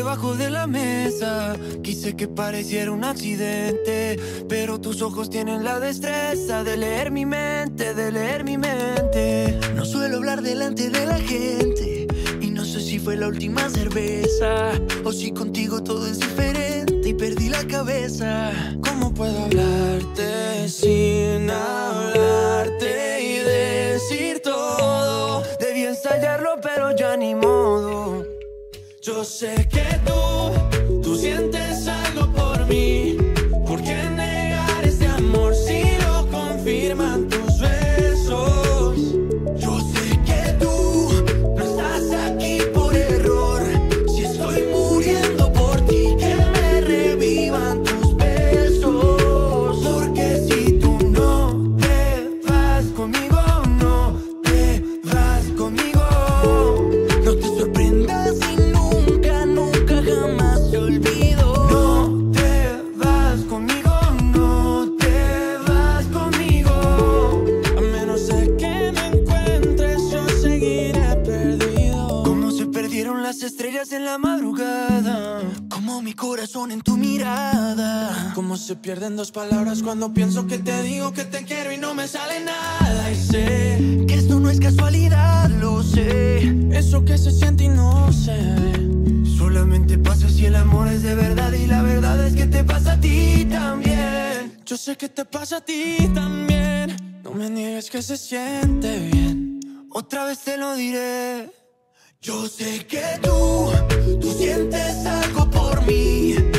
debajo de la mesa. Quise que pareciera un accidente, pero tus ojos tienen la destreza de leer mi mente, de leer mi mente. No suelo hablar delante de la gente, y no sé si fue la última cerveza o si contigo todo es diferente y perdí la cabeza. ¿Cómo puedo hablarte sin hablarte y decir todo? Debí ensayarlo, pero ya ni modo. Yo sé que tú sientes algo por mí. ¿Por qué negar este amor si lo confirman tus besos? Yo sé que tú no estás aquí por error. Si estoy muriendo por ti, que me revivan tus besos. Porque si tú no te vas conmigo, no te vas conmigo. No te sorprendas si nunca, nunca jamás te olvido. No te vas conmigo, no te vas conmigo. A menos de que me encuentres, yo seguiré perdido. Como se perdieron las estrellas en la madrugada, Como mi corazón en tu mirada. como se pierden dos palabras cuando pienso que te digo que te quiero y no me sale nada. Y sé Que esto no es casualidad, lo sé. eso que se siente y no se ve. Solamente pasa si el amor es de verdad, y la verdad es que te pasa a ti también. Yo sé que te pasa a ti también. No me niegues que se siente bien. Otra vez te lo diré. Yo sé que tú sientes algo por mí.